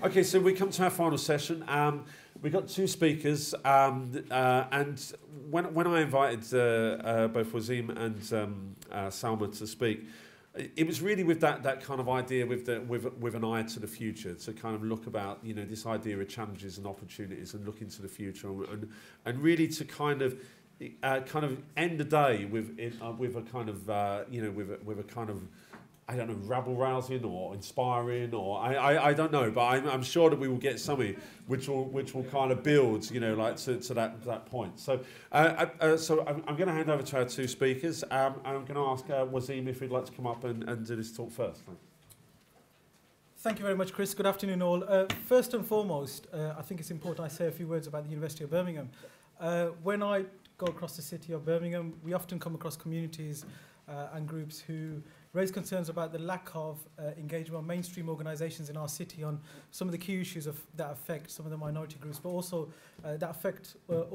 Okay, so we come to our final session. We've got two speakers, and when I invited both Waseem and Salma to speak, it was really with that kind of idea with an eye to the future, to kind of look about, you know, this idea of challenges and opportunities and look into the future, and really to kind of end the day with a kind of with a kind of, I don't know, rabble-rousing or inspiring, or I don't know, but I'm sure that we will get something which will kind of build, you know, like to that point. So I'm going to hand over to our two speakers. I'm going to ask Waseem if he'd like to come up and do this talk first. Thank you very much, Chris. Good afternoon, all. First and foremost, I think it's important I say a few words about the University of Birmingham. When I go across the city of Birmingham, we often come across communities and groups who raise concerns about the lack of engagement of mainstream organisations in our city on some of the key issues that affect some of the minority groups, but also that affect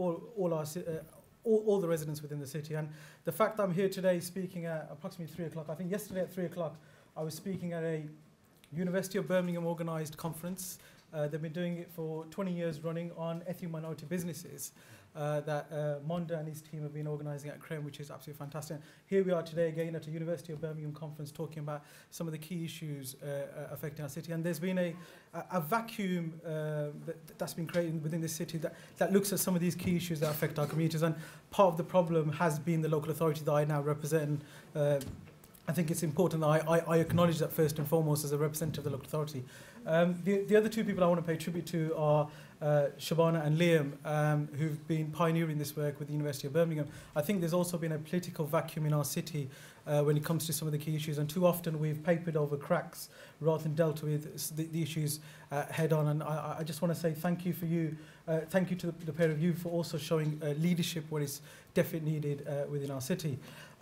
all the residents within the city. And the fact that I'm here today speaking at approximately 3 o'clock, I think yesterday at 3 o'clock I was speaking at a University of Birmingham organised conference. They've been doing it for 20 years running on ethnic minority businesses that Monda and his team have been organising at Cllr, which is absolutely fantastic. Here we are today again at a University of Birmingham conference talking about some of the key issues affecting our city. And there's been a vacuum that's been created within the city that looks at some of these key issues that affect our communities. And part of the problem has been the local authority that I now represent. I think it's important that I acknowledge that first and foremost as a representative of the local authority. The other two people I want to pay tribute to are Shabana and Liam, who've been pioneering this work with the University of Birmingham. I think there's also been a political vacuum in our city when it comes to some of the key issues, and too often we've papered over cracks rather than dealt with the issues head on. And I just want to say thank you thank you to the pair of you for also showing leadership where it's definitely needed within our city.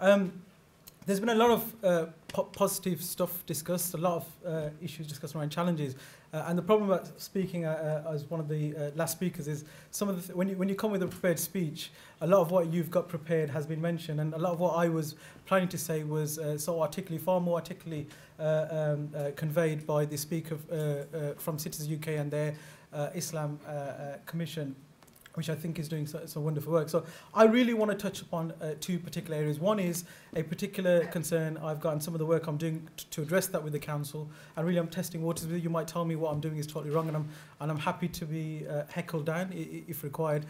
There's been a lot of positive stuff discussed, a lot of issues discussed around challenges. And the problem about speaking as one of the last speakers is some of the when you come with a prepared speech, a lot of what you've got prepared has been mentioned, and a lot of what I was planning to say was far more articulately conveyed by the speaker from Citizens UK and their Islam Commission, which I think is doing some wonderful work. So I really want to touch upon two particular areas. One is a particular concern I've got and some of the work I'm doing to address that with the council. And really I'm testing waters with you. You might tell me what I'm doing is totally wrong, and I'm happy to be heckled down if required.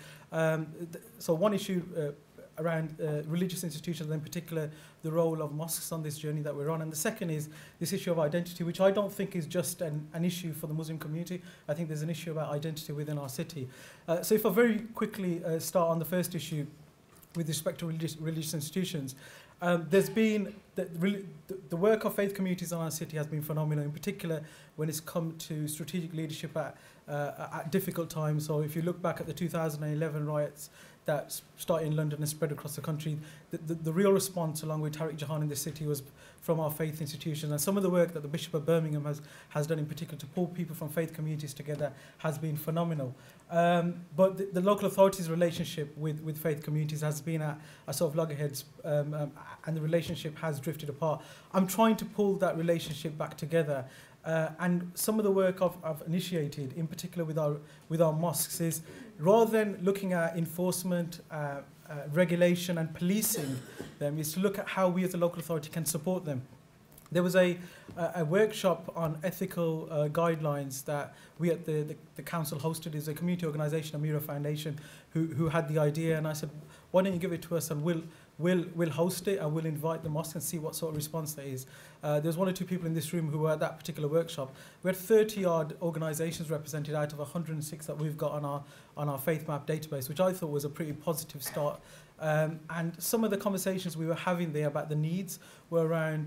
So one issue around religious institutions, and in particular the role of mosques on this journey that we're on. And the second is this issue of identity, which I don't think is just an issue for the Muslim community. I think there's an issue about identity within our city. So if I very quickly start on the first issue with respect to religious institutions, there's been the work of faith communities in our city has been phenomenal, in particular when it's come to strategic leadership at difficult times. So if you look back at the 2011 riots that started in London and spread across the country, the real response along with Tariq Jahan in the city was from our faith institutions. And some of the work that the Bishop of Birmingham has done in particular to pull people from faith communities together has been phenomenal. But the local authorities' relationship with faith communities has been at a sort of loggerheads, and the relationship has drifted apart. I'm trying to pull that relationship back together. And some of the work I've initiated, in particular with our mosques, is rather than looking at enforcement, regulation and policing them, is to look at how we as a local authority can support them. There was a workshop on ethical guidelines that we at the council hosted. Is a community organisation, Amira Foundation, who had the idea, and I said, why don't you give it to us and we'll host it and we'll invite the mosque and see what sort of response there is. There's one or two people in this room who were at that particular workshop. We had 30-odd organisations represented out of 106 that we've got on our Faith Map database, which I thought was a pretty positive start. And some of the conversations we were having there about the needs were around,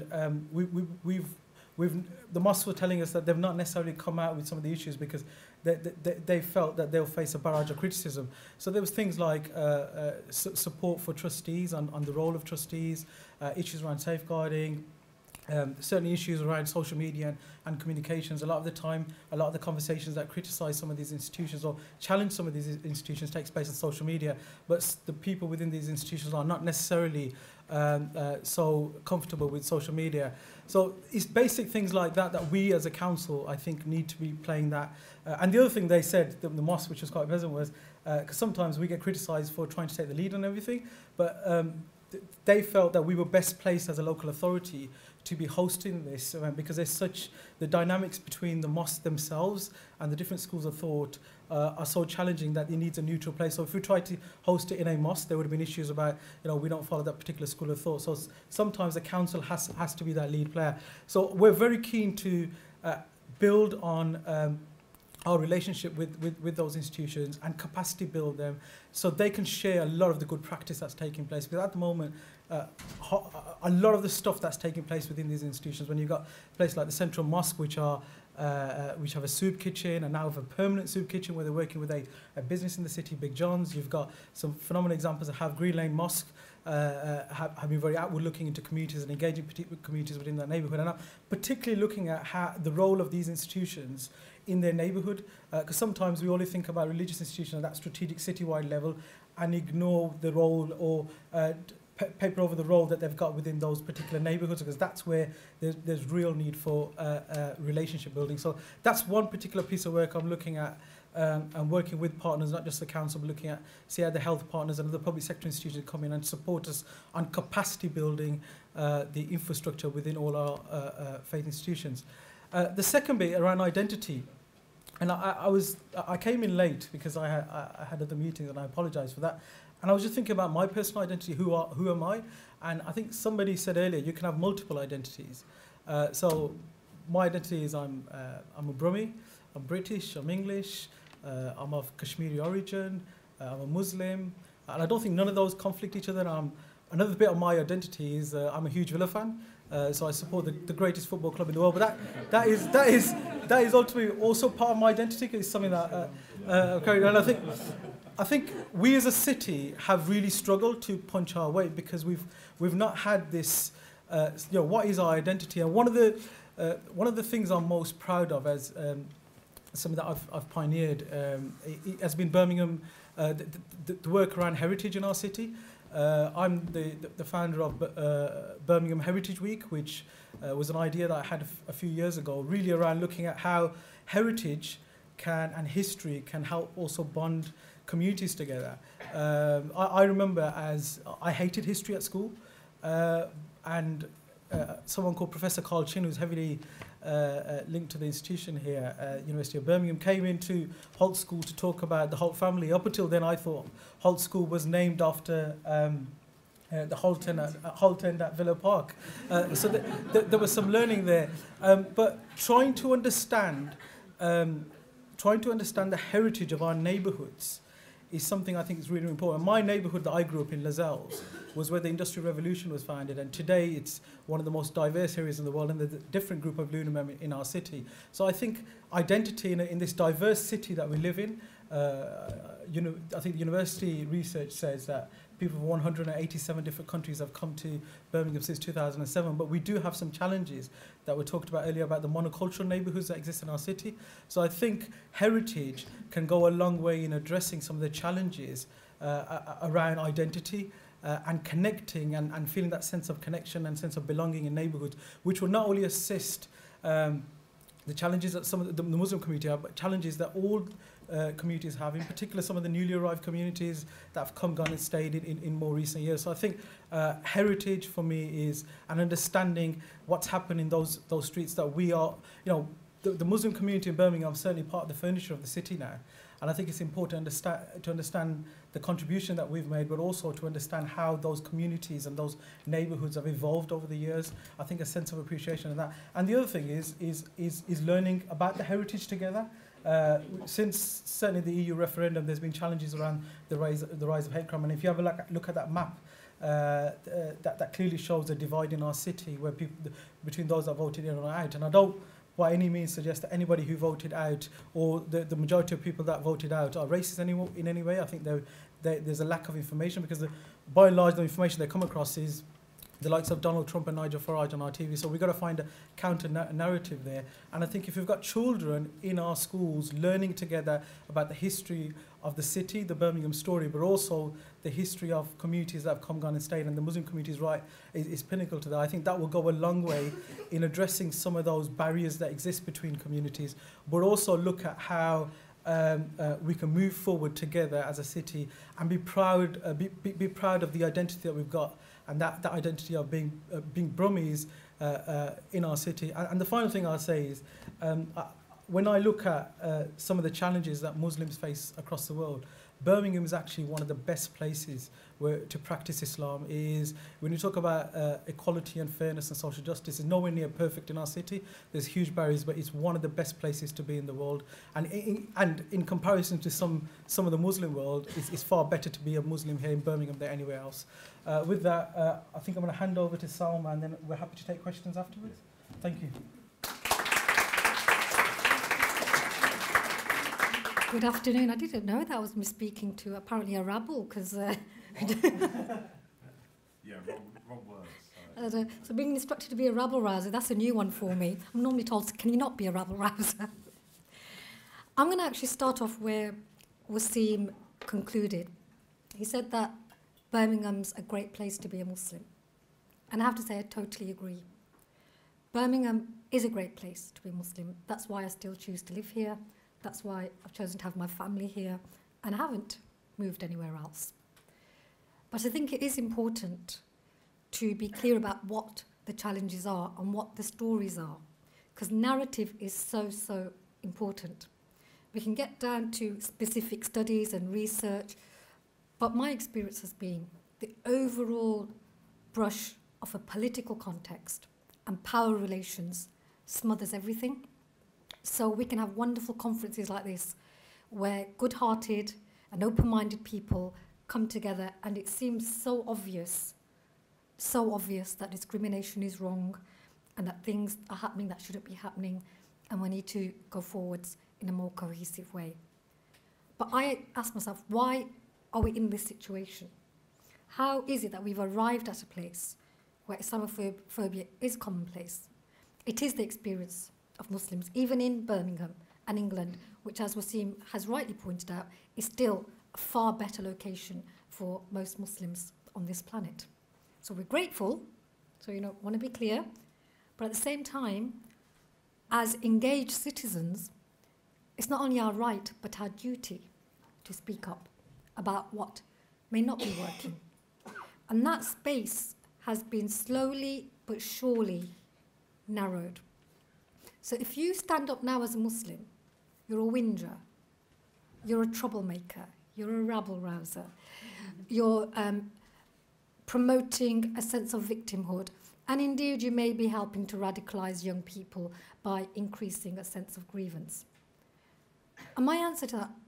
the mosques were telling us that they've not necessarily come out with some of the issues because they felt that they'll face a barrage of criticism. So there was things like support for trustees on the role of trustees, issues around safeguarding, Certainly issues around social media and communications. A lot of the time, a lot of the conversations that criticise some of these institutions or challenge some of these institutions takes place on social media, but the people within these institutions are not necessarily so comfortable with social media. So it's basic things like that that we as a council, I think, need to be playing that. And the other thing they said, the mosque, which was quite pleasant, was because sometimes we get criticised for trying to take the lead on everything, but they felt that we were best placed as a local authority to be hosting this event because there's such, the dynamics between the mosques themselves and the different schools of thought are so challenging that it needs a neutral place. So if we tried to host it in a mosque, there would have been issues about, we don't follow that particular school of thought. So sometimes the council has to be that lead player. So we're very keen to build on our relationship with those institutions and capacity build them so they can share a lot of the good practice that's taking place. Because at the moment, a lot of the stuff that's taking place within these institutions, when you've got places like the Central Mosque, which have a soup kitchen and now have a permanent soup kitchen where they're working with a business in the city, Big John's. You've got some phenomenal examples of how Green Lane Mosque have been very outward looking into communities and engaging particular communities within their neighbourhood, and particularly looking at how the role of these institutions in their neighbourhood, because sometimes we only think about religious institutions at that strategic citywide level and ignore the role or paper over the role that they've got within those particular neighbourhoods, because that's where there's real need for relationship building. So that's one particular piece of work I'm looking at, and working with partners, not just the council, but looking at see how the health partners and other public sector institutions come in and support us on capacity building the infrastructure within all our faith institutions. The second bit around identity, and I came in late because I had other meetings, and I apologise for that. And I was just thinking about my personal identity, who am I? And I think somebody said earlier, you can have multiple identities. So my identity is I'm a Brummy, I'm British, I'm English, I'm of Kashmiri origin, I'm a Muslim, and I don't think none of those conflict each other. Another bit of my identity is I'm a huge Villa fan. So I support the greatest football club in the world, but that is ultimately also part of my identity. It's something that and I think we as a city have really struggled to punch our weight because we've not had this. What is our identity? And one of the things I'm most proud of as something that I've pioneered it has been Birmingham, the work around heritage in our city. I'm the founder of Birmingham Heritage Week, which was an idea that I had a few years ago, really around looking at how heritage and history can help also bond communities together. I remember I hated history at school, and someone called Professor Carl Chin, who's heavily linked to the institution here, University of Birmingham, came into Holt School to talk about the Holt family. Up until then, I thought Holt School was named after the Holt End at Villa Park. So there was some learning there. But trying to understand the heritage of our neighbourhoods is something I think is really important. My neighbourhood that I grew up in, Lozells, was where the Industrial Revolution was founded, and today it's one of the most diverse areas in the world and there's a different group of lunar in our city. So I think identity in this diverse city that we live in, I think the university research says that people from 187 different countries have come to Birmingham since 2007, but we do have some challenges that were talked about earlier about the monocultural neighbourhoods that exist in our city. So I think heritage can go a long way in addressing some of the challenges around identity and connecting and feeling that sense of connection and sense of belonging in neighbourhoods, which will not only assist the challenges that some of the Muslim community have, but challenges that all communities have, in particular some of the newly arrived communities that have come, gone and stayed in more recent years. So I think heritage for me is an understanding what's happened in those streets that we are, the Muslim community in Birmingham is certainly part of the furniture of the city now. And I think it's important to understand the contribution that we've made, but also to understand how those communities and those neighbourhoods have evolved over the years. I think a sense of appreciation of that. And the other thing is learning about the heritage together. Since certainly the EU referendum, there's been challenges around the rise of hate crime. And if you have a look at that map, that clearly shows the divide in our city where between those that voted in or out. And I don't by any means suggest that anybody who voted out or the majority of people that voted out are racist in any way. I think there's a lack of information because by and large the information they come across is the likes of Donald Trump and Nigel Farage on our TV. So we've got to find a counter narrative there. And I think if we've got children in our schools learning together about the history of the city, the Birmingham story, but also the history of communities that have come, gone and stayed, and the Muslim community's right is pinnacle to that. I think that will go a long way in addressing some of those barriers that exist between communities, but also look at how we can move forward together as a city and be proud of the identity that we've got, and that identity of being Brummies in our city. And the final thing I'll say is, when I look at some of the challenges that Muslims face across the world, Birmingham is actually one of the best places to practice Islam. Is when you talk about equality and fairness and social justice, it's nowhere near perfect in our city. There's huge barriers, but it's one of the best places to be in the world. And in comparison to some of the Muslim world, it's far better to be a Muslim here in Birmingham than anywhere else. With that, I think I'm going to hand over to Salma, and then we're happy to take questions afterwards. Thank you. Good afternoon. I didn't know that I was speaking to apparently a rabble, because Yeah, wrong words. so being instructed to be a rabble rouser, that's a new one for me. I'm normally told, can you not be a rabble rouser? I'm going to actually start off where Waseem concluded. He said that Birmingham's a great place to be a Muslim. And I have to say, I totally agree. Birmingham is a great place to be Muslim. That's why I still choose to live here. That's why I've chosen to have my family here, and I haven't moved anywhere else. But I think it is important to be clear about what the challenges are and what the stories are, because narrative is so, so important. We can get down to specific studies and research, but my experience has been the overall brush of a political context and power relations smothers everything. So we can have wonderful conferences like this where good-hearted and open-minded people come together, and it seems so obvious that discrimination is wrong and that things are happening that shouldn't be happening, and we need to go forwards in a more cohesive way. But I ask myself, why are we in this situation? How is it that we've arrived at a place where Islamophobia is commonplace? It is the experience of Muslims, even in Birmingham and England, which, as Waseem has rightly pointed out, is still a far better location for most Muslims on this planet. So we're grateful, so want to be clear, but at the same time, as engaged citizens, it's not only our right, but our duty to speak up about what may not be working. And that space has been slowly but surely narrowed. So if you stand up now as a Muslim, you're a whinger, you're a troublemaker, you're a rabble-rouser, you're promoting a sense of victimhood, and indeed you may be helping to radicalise young people by increasing a sense of grievance. And my answer to that,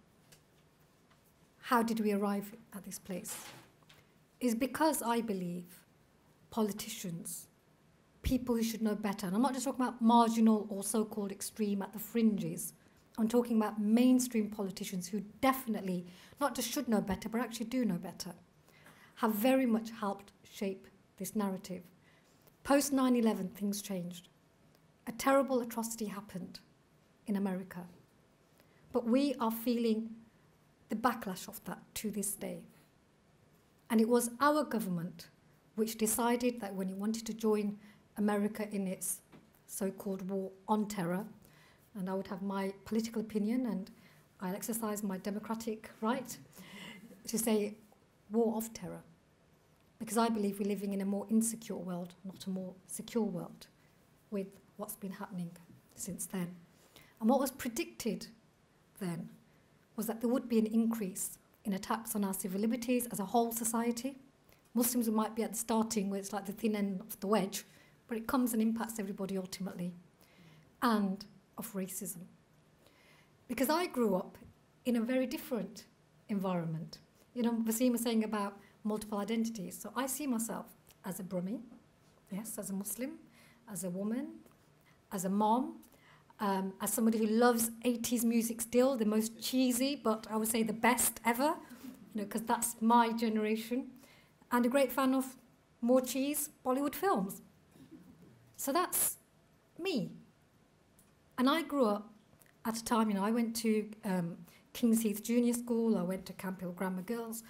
how did we arrive at this place, is because I believe politicians, people who should know better, and I'm not just talking about marginal or so-called extreme at the fringes, I'm talking about mainstream politicians who definitely not just should know better, but actually do know better, have very much helped shape this narrative. Post 9/11, things changed. A terrible atrocity happened in America, but we are feeling the backlash of that to this day. And it was our government which decided that when it wanted to join America in its so-called war on terror, and I would have my political opinion and I'll exercise my democratic right to say war of terror, because I believe we're living in a more insecure world, not a more secure world, with what's been happening since then. And what was predicted then was that there would be an increase in attacks on our civil liberties as a whole society. Muslims might be at the starting where it's like the thin end of the wedge, but it comes and impacts everybody ultimately, and of racism. Because I grew up in a very different environment. Waseem was saying about multiple identities. So I see myself as a Brummie, yes, as a Muslim, as a woman, as a mom, as somebody who loves 80s music still, the most cheesy, but I would say the best ever, because that's my generation, and a great fan of more cheese, Bollywood films. So that's me. And I grew up at a time, I went to King's Heath Junior School, I went to Camp Hill Grammar Girls.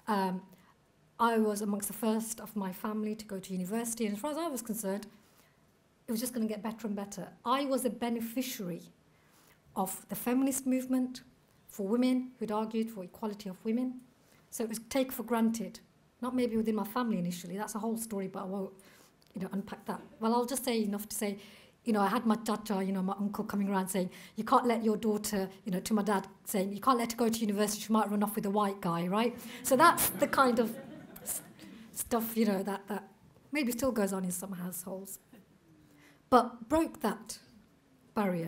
I was amongst the first of my family to go to university, and as far as I was concerned, it was just going to get better and better. I was a beneficiary of the feminist movement for women who'd argued for equality of women. So it was take for granted, not maybe within my family initially, that's a whole story, but I won't unpack that. Well, I'll just say enough to say, I had my chacha, my uncle coming around saying, you can't let your daughter, to my dad saying, you can't let her go to university, she might run off with a white guy, right? So that's the kind of stuff, that maybe still goes on in some households. But broke that barrier,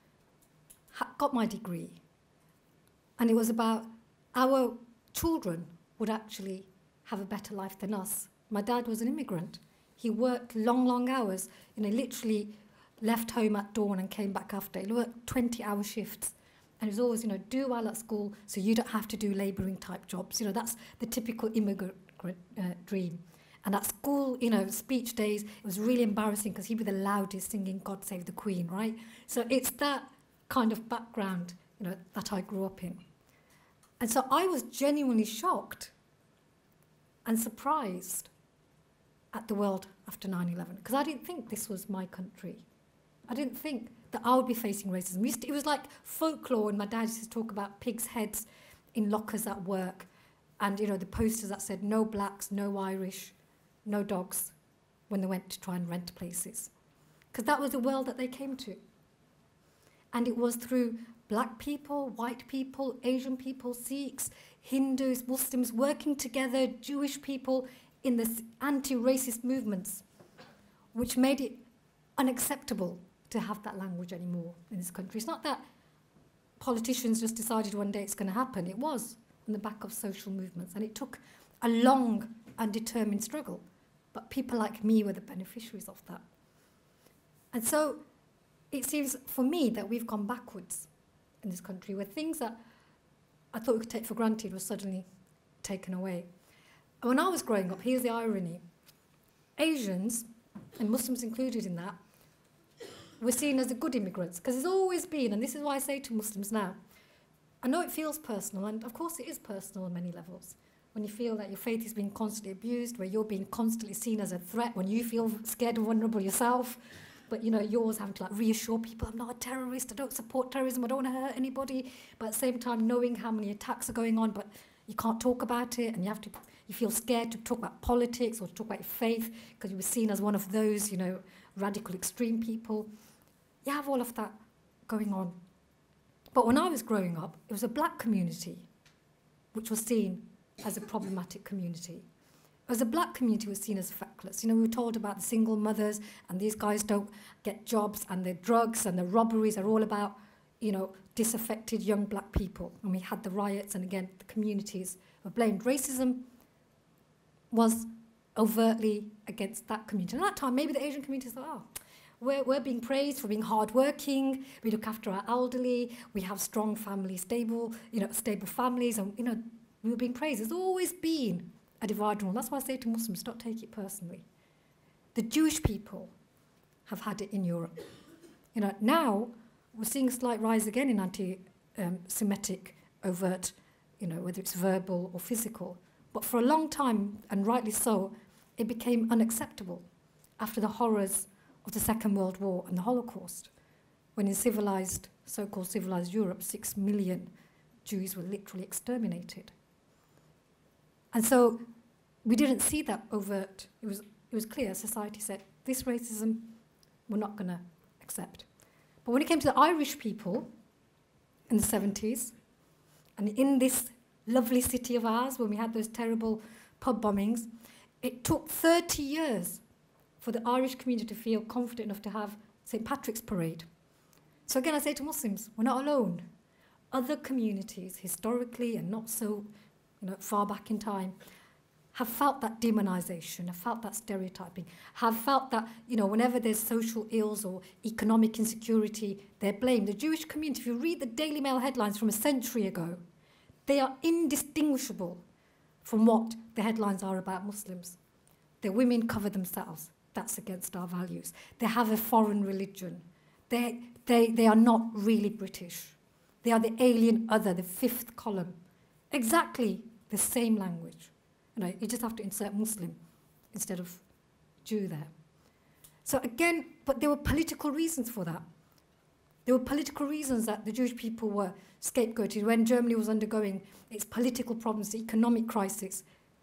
got my degree, and it was about our children would actually have a better life than us. My dad was an immigrant. He worked long, long hours, literally left home at dawn and came back after. He worked 20-hour shifts. And it was always, do well at school so you don't have to do labouring type jobs. That's the typical immigrant dream. And at school, speech days, it was really embarrassing because he'd be the loudest singing God Save the Queen, right? So it's that kind of background, that I grew up in. And so I was genuinely shocked and surprised at the world after 9/11, because I didn't think this was my country. I didn't think that I would be facing racism. It was like folklore, and my dad used to talk about pigs' heads in lockers at work, and the posters that said no blacks, no Irish, no dogs, when they went to try and rent places. Because that was the world that they came to. And it was through black people, white people, Asian people, Sikhs, Hindus, Muslims working together, Jewish people in the anti-racist movements, which made it unacceptable to have that language anymore in this country. It's not that politicians just decided one day it's going to happen. It was on the back of social movements, and it took a long and determined struggle. But people like me were the beneficiaries of that. And so it seems for me that we've gone backwards in this country, where things that I thought we could take for granted were suddenly taken away. And when I was growing up, here's the irony. Asians, and Muslims included in that, were seen as the good immigrants, because there's always been, and this is why I say to Muslims now, I know it feels personal, and of course it is personal on many levels, when you feel that your faith is being constantly abused, where you're being constantly seen as a threat, when you feel scared and vulnerable yourself, but you're always having to reassure people, I'm not a terrorist, I don't support terrorism, I don't want to hurt anybody, but at the same time knowing how many attacks are going on, but you can't talk about it, and you feel scared to talk about politics or to talk about your faith because you were seen as one of those, radical extreme people. You have all of that going on. But when I was growing up, it was a black community which was seen as a problematic community. As a black community was seen as feckless. We were told about the single mothers, and these guys don't get jobs, and their drugs and the robberies are all about, disaffected young black people. And we had the riots, and again, the communities were blamed. Racism was overtly against that community. And at that time, maybe the Asian community thought, we're being praised for being hardworking, we look after our elderly, we have strong families, stable families, and, we were being praised. There's always been a divide rule. That's why I say to Muslims, don't take it personally. The Jewish people have had it in Europe. Now we're seeing a slight rise again in anti-Semitic overt, whether it's verbal or physical. But for a long time, and rightly so, it became unacceptable after the horrors of the Second World War and the Holocaust, when in so-called civilized Europe, 6 million Jews were literally exterminated. And so we didn't see that overt. It was clear. Society said, this racism we're not going to accept. But when it came to the Irish people in the 70s, and in this lovely city of ours, when we had those terrible pub bombings, it took 30 years for the Irish community to feel confident enough to have St. Patrick's Parade. So again, I say to Muslims, we're not alone. Other communities, historically and not so far back in time, have felt that demonization, have felt that stereotyping, have felt that, whenever there's social ills or economic insecurity, they're blamed. The Jewish community, if you read the Daily Mail headlines from a century ago, they are indistinguishable from what the headlines are about Muslims. The women cover themselves. That's against our values. They have a foreign religion. They are not really British. They are the alien other, the fifth column. Exactly the same language. You just have to insert Muslim instead of Jew there. So again, but there were political reasons for that. There were political reasons that the Jewish people were scapegoated. When Germany was undergoing its political problems, the economic crisis,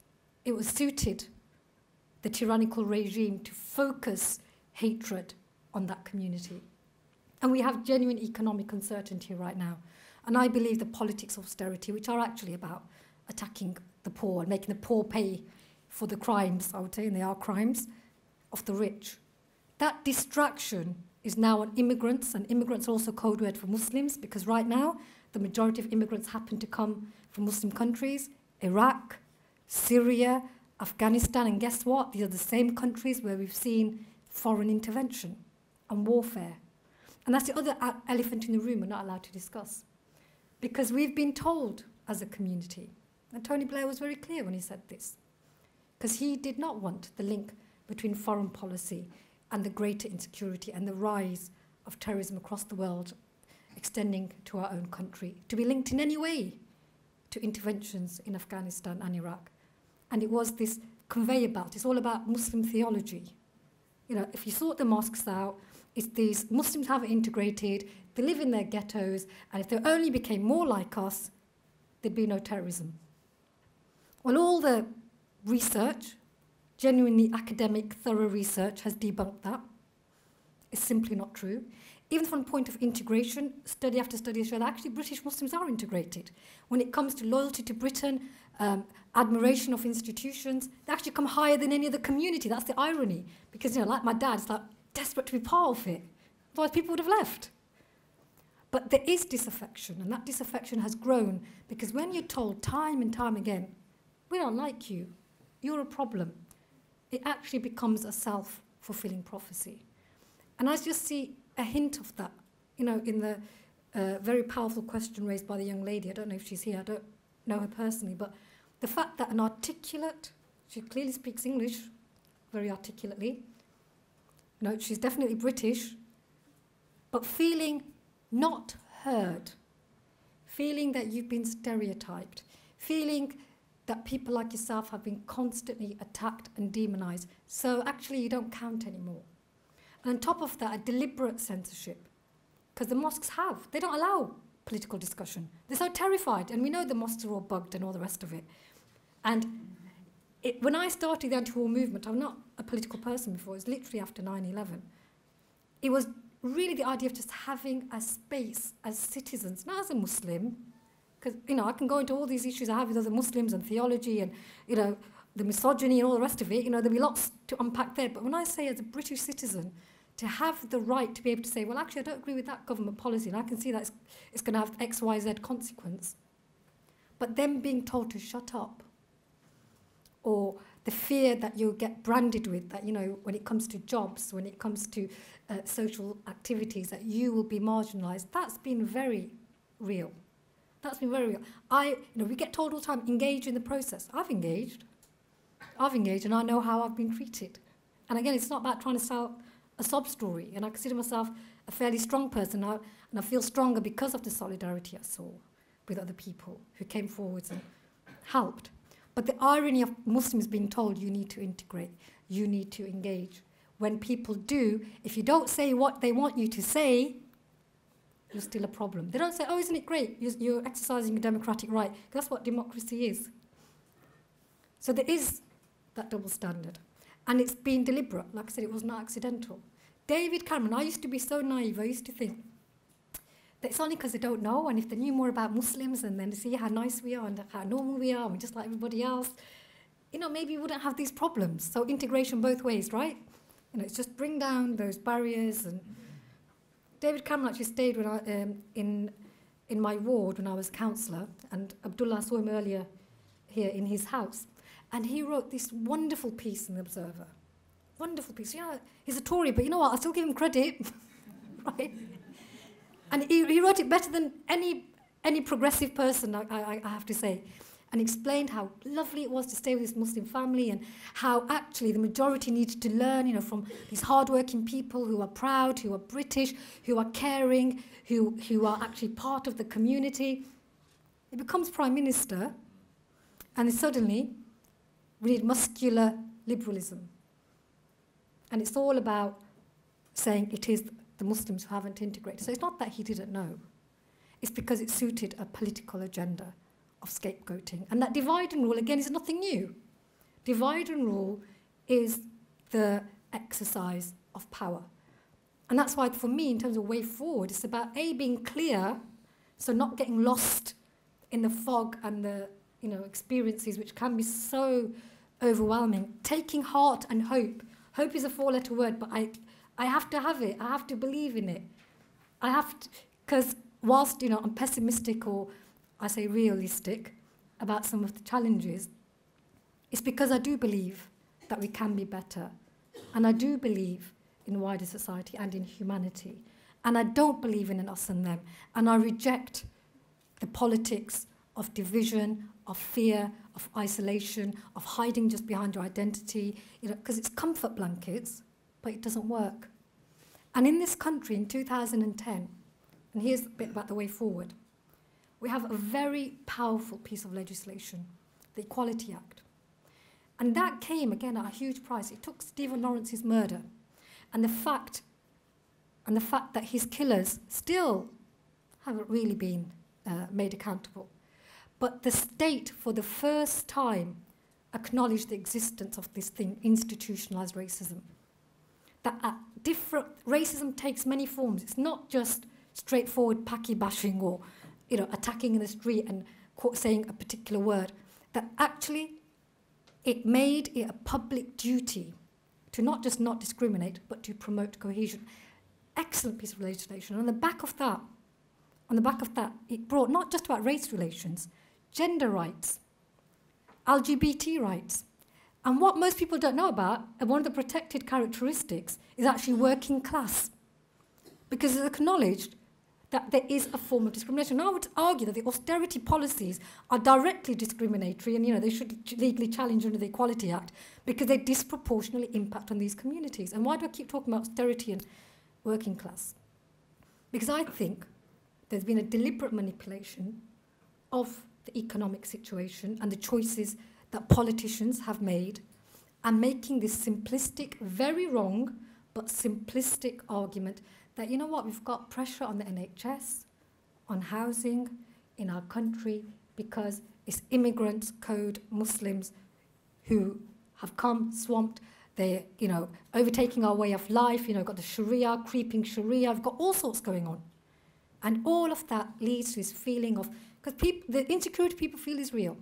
it was suited the tyrannical regime to focus hatred on that community. And we have genuine economic uncertainty right now. And I believe the politics of austerity, which are actually about attacking the poor and making the poor pay for the crimes, I would say, and they are crimes, of the rich. That distraction is now on immigrants, and immigrants are also code word for Muslims, because right now the majority of immigrants happen to come from Muslim countries, Iraq, Syria, Afghanistan, and guess what? These are the same countries where we've seen foreign intervention and warfare. And that's the other elephant in the room we're not allowed to discuss. Because we've been told as a community, and Tony Blair was very clear when he said this, because he did not want the link between foreign policy and the greater insecurity and the rise of terrorism across the world extending to our own country to be linked in any way to interventions in Afghanistan and Iraq. And it was this conveyor belt. It's all about Muslim theology. If you sort the mosques out, it's these Muslims have it integrated, they live in their ghettos, and if they only became more like us, there'd be no terrorism. Well, all the research, genuinely academic, thorough research, has debunked that. It's simply not true. Even from the point of integration, study after study show that actually British Muslims are integrated. When it comes to loyalty to Britain, admiration of institutions, they actually come higher than any other community. That's the irony. Because, like my dad, it's like desperate to be part of it. Otherwise, people would have left. But there is disaffection, and that disaffection has grown because when you're told time and time again, we don't like you, you're a problem, it actually becomes a self-fulfilling prophecy. And I just see a hint of that, in the very powerful question raised by the young lady. I don't know if she's here, I don't know her personally, but the fact that an articulate, she clearly speaks English very articulately, she's definitely British, but feeling not heard, feeling that you've been stereotyped, feeling that people like yourself have been constantly attacked and demonized, so actually you don't count anymore. And on top of that, a deliberate censorship, because the mosques they don't allow political discussion. They're so terrified, and we know the mosques are all bugged and all the rest of it. And when I started the anti-war movement, I'm not a political person before, it was literally after 9/11. It was really the idea of just having a space as citizens, not as a Muslim, because, I can go into all these issues I have with other Muslims and theology and, the misogyny and all the rest of it, there'll be lots to unpack there. But when I say as a British citizen, to have the right to be able to say, well, actually, I don't agree with that government policy, and I can see that it's going to have X, Y, Z consequence. But them being told to shut up, or the fear that you'll get branded with, that, when it comes to jobs, when it comes to social activities, that you will be marginalised, that's been very real. That's been very real. We get told all the time, engage in the process. I've engaged, and I know how I've been treated. And again, it's not about trying to sell a sob story, and I consider myself a fairly strong person, and I feel stronger because of the solidarity I saw with other people who came forwards and helped. But the irony of Muslims being told you need to integrate, you need to engage. When people do, if you don't say what they want you to say, you're still a problem. They don't say, oh, isn't it great? You're exercising a democratic right. That's what democracy is. So there is that double standard. And it's been deliberate. Like I said, it was not accidental. David Cameron, I used to be so naive. I used to think that it's only because they don't know, and if they knew more about Muslims and then they see how nice we are and how normal we are, and we're just like everybody else, maybe we wouldn't have these problems. So integration both ways, right? It's just bring down those barriers. And David Cameron actually stayed when I, in my ward when I was councillor, and Abdullah saw him earlier here in his house. And he wrote this wonderful piece in The Observer. Wonderful piece. He's a Tory, but you know what? I still give him credit. Right? And he wrote it better than any progressive person, I have to say. and explained how lovely it was to stay with this Muslim family and how actually the majority needed to learn, you know, from these hardworking people who are proud, who are British, who are caring, who are actually part of the community. He becomes Prime Minister, and then suddenly we need muscular liberalism. And it's all about saying it is the Muslims who haven't integrated. So it's not that he didn't know. It's because it suited a political agenda of scapegoating. And that divide and rule, again, is nothing new. Divide and rule is the exercise of power. And that's why, for me, in terms of way forward, it's about, A, being clear, so not getting lost in the fog and the, you know, experiences which can be so overwhelming. Taking heart and hope. Hope is a four-letter word, but I have to have it. I have to believe in it. I have to, because whilst, you know, I'm pessimistic, or I say realistic, about some of the challenges, it's because I do believe that we can be better. And I do believe in wider society and in humanity. And I don't believe in an us and them. And I reject the politics of division, of fear, of isolation, of hiding just behind your identity, you know, because it's comfort blankets, but it doesn't work. And in this country, in 2010, and here's a bit about the way forward, we have a very powerful piece of legislation, the Equality Act. And that came, again, at a huge price. It took Stephen Lawrence's murder and the fact that his killers still haven't really been made accountable. But the state, for the first time, acknowledged the existence of this thing, institutionalized racism. That racism takes many forms. It's not just straightforward packy bashing or, you know, attacking in the street and saying a particular word. That actually it made it a public duty to not just not discriminate, but to promote cohesion. Excellent piece of legislation. And on the back of that, it brought not just about race relations, gender rights, LGBT rights. And what most people don't know about, and one of the protected characteristics, is actually working class. Because it's acknowledged that there is a form of discrimination. And I would argue that the austerity policies are directly discriminatory, and, you know, they should legally challenge under the Equality Act because they disproportionately impact on these communities. And why do I keep talking about austerity and working class? Because I think there's been a deliberate manipulation of the economic situation and the choices that politicians have made, and making this simplistic, very wrong, but simplistic argument that, you know what, we've got pressure on the NHS, on housing in our country, because it's immigrants, code, Muslims who have come, swamped, they're, you know, overtaking our way of life, you know, got the Sharia, creeping Sharia, we've got all sorts going on. And all of that leads to this feeling of, because the insecurity people feel is real.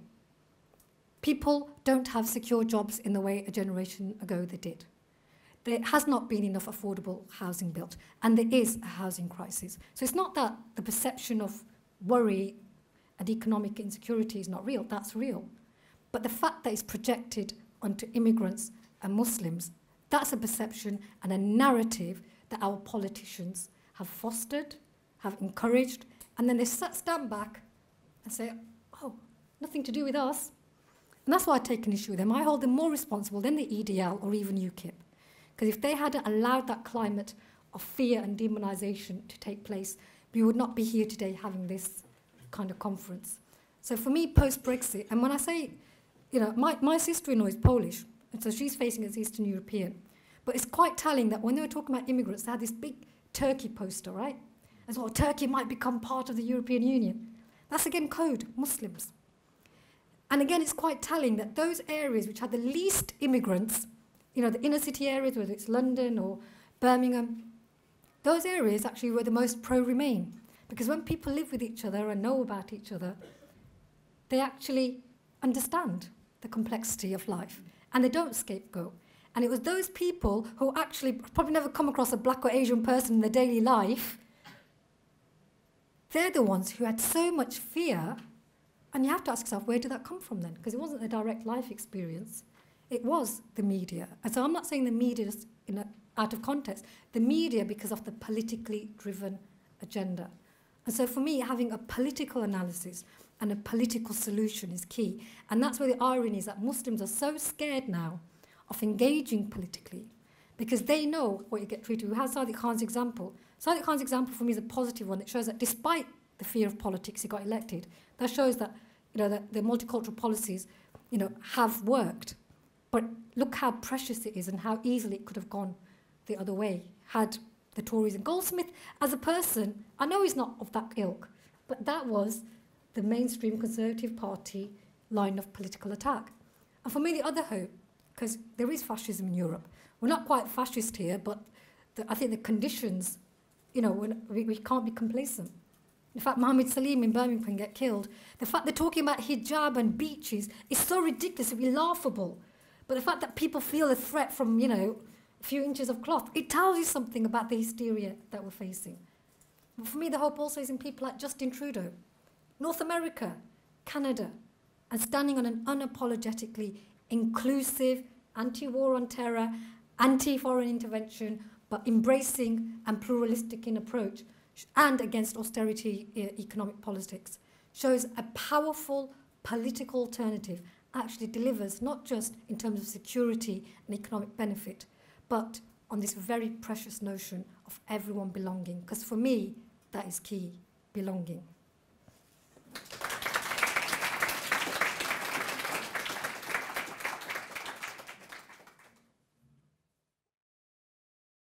People don't have secure jobs in the way a generation ago they did. There has not been enough affordable housing built, and there is a housing crisis. So it's not that the perception of worry and economic insecurity is not real, that's real. But the fact that it's projected onto immigrants and Muslims, that's a perception and a narrative that our politicians have fostered, have encouraged, and then they stand back and say, oh, nothing to do with us. And that's why I take an issue with them. I hold them more responsible than the EDL or even UKIP. Because if they had allowed that climate of fear and demonisation to take place, we would not be here today having this kind of conference. So for me, post-Brexit, and when I say, you know, my sister-in-law is Polish, and so she's facing as Eastern European. But it's quite telling that when they were talking about immigrants, they had this big Turkey poster, right? As well, Turkey might become part of the European Union. That's again code, Muslims. And again, it's quite telling that those areas which had the least immigrants, you know, the inner city areas, whether it's London or Birmingham, those areas actually were the most pro-Remain. Because when people live with each other and know about each other, they actually understand the complexity of life. And they don't scapegoat. And it was those people who actually probably never come across a black or Asian person in their daily life, they're the ones who had so much fear. And you have to ask yourself, where did that come from then? Because it wasn't a direct life experience. It was the media. And so I'm not saying the media is out of context. The media because of the politically driven agenda. And so for me, having a political analysis and a political solution is key. And that's where the irony is, that Muslims are so scared now of engaging politically because they know what you get treated. We have Sadiq Khan's example. Sadiq Khan's example for me is a positive one. It shows that despite the fear of politics, he got elected. That shows that, that the multicultural policies, have worked. But look how precious it is and how easily it could have gone the other way had the Tories. And Goldsmith, as a person, I know he's not of that ilk, but that was the mainstream Conservative Party line of political attack. And for me, the other hope, because there is fascism in Europe. We're not quite fascist here, but I think the conditions, we can't be complacent. In fact, Mohammed Salim in Birmingham can get killed. The fact they're talking about hijab and beaches is so ridiculous, it'd be laughable. But the fact that people feel a threat from, a few inches of cloth, it tells you something about the hysteria that we're facing. But for me, the hope also is in people like Justin Trudeau, North America, Canada, and standing on an unapologetically inclusive, anti-war on terror, anti-foreign intervention, but embracing and pluralistic in approach, and against austerity economic politics, shows a powerful political alternative actually delivers not just in terms of security and economic benefit, but on this very precious notion of everyone belonging. Because for me, that is key, belonging.